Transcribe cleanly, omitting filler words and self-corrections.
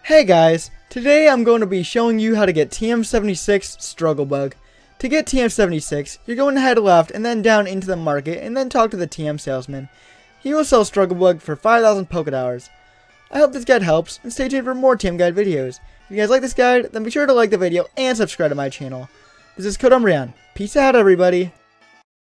Hey guys, today I'm going to be showing you how to get TM76 Struggle Bug. To get TM76, you're going to head left and then down into the market and then talk to the TM salesman. He will sell Struggle Bug for 5,000 Poké Dollars. I hope this guide helps and stay tuned for more TM guide videos. If you guys like this guide, then be sure to like the video and subscribe to my channel. This is Code Rian. Peace out everybody.